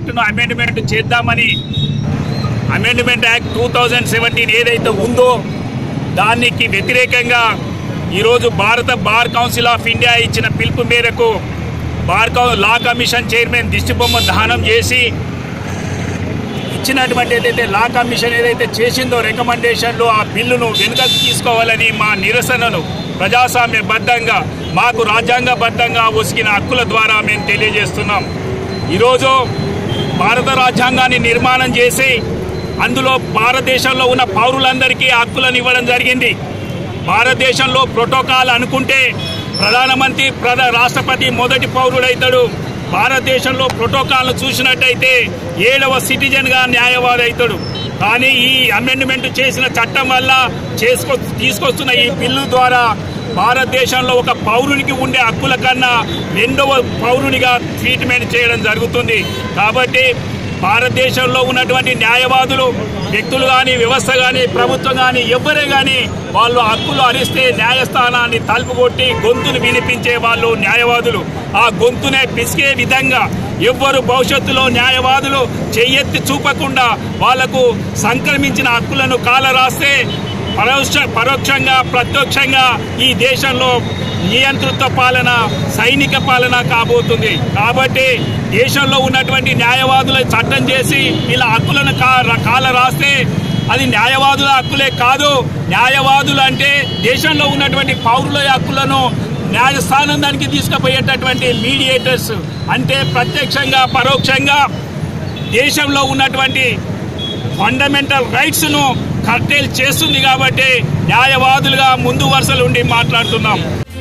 యాక్ట్ను amendment చేద్దామని amendment act 2017 ఏదైతే ఉందో దానికి వ్యతిరేకంగా ఈరోజు భారత బార్ కౌన్సిల్ ఆఫ్ ఇండియా ఇచ్చిన పిలుపు మేరకు లా కమిషన్ చైర్మన్ దిష్టిబొమ్మ దహనం చేసి ఇచ్చినటువంటి ఏదైతే లా కమిషన్ ఏదైతే చేసిందో రికమెండేషన్లు ఆ బిల్లును వెనుకకు తీసుకోవాలని మా నిరసనను ప్రజాస్వామ్యబద్ధంగా మాకు రాజ్యాంగబద్ధంగా ఒసిగిన హక్కుల ద్వారా మేము తెలియజేస్తున్నాం. ఈరోజు భారత రాజ్యాంగాన్ని నిర్మాణం చేసి అందులో భారతదేశంలో ఉన్న పౌరులందరికీ హక్కులను ఇవ్వడం జరిగింది. భారతదేశంలో ప్రోటోకాల్ అనుకుంటే ప్రధానమంత్రి రాష్ట్రపతి మొదటి పౌరుడైతాడు. భారతదేశంలో ప్రోటోకాల్ను చూసినట్టయితే 7వ సిటిజన్గా న్యాయవాది అవుతాడు. కానీ ఈ అమెండ్మెంట్ చేసిన చట్టం వల్ల తీసుకొస్తున్న ఈ బిల్లు ద్వారా భారతదేశంలో ఒక పౌరునికి ఉండే హక్కుల కన్నా 2వ పౌరునిగా ట్రీట్మెంట్ చేయడం జరుగుతుంది. కాబట్టి భారతదేశంలో ఉన్నటువంటి న్యాయవాదులు వ్యక్తులు కానీ వ్యవస్థ కానీ ప్రభుత్వం కానీ ఎవ్వరే కానీ వాళ్ళు హక్కులు హరిస్తే న్యాయస్థానాన్ని తలుపుకొట్టి గొంతును వినిపించే వాళ్ళు న్యాయవాదులు. ఆ గొంతునే పిసికే విధంగా ఎవ్వరు భవిష్యత్తులో న్యాయవాదులు చెయ్యెత్తి చూపకుండా వాళ్లకు సంక్రమించిన హక్కులను కాలరాస్తే పరోక్షంగా ప్రత్యక్షంగా ఈ దేశంలో నియంతృత్వ పాలన సైనిక పాలన కాబోతుంది. కాబట్టి దేశంలో ఉన్నటువంటి న్యాయవాదుల చట్టం చేసి ఇలా హక్కులను కాల రాస్తే అది న్యాయవాదుల హక్కులే కాదు. న్యాయవాదులు అంటే దేశంలో ఉన్నటువంటి పౌరుల హక్కులను న్యాయస్థానం దానికి తీసుకుపోయేటటువంటి మీడియేటర్స్. అంటే ప్రత్యక్షంగా పరోక్షంగా దేశంలో ఉన్నటువంటి ఫండమెంటల్ రైట్స్ను కర్టైల్ చేస్తుంది. కాబట్టి న్యాయవాదులుగా ముందు వరుసలు ఉండి మాట్లాడుతున్నాం.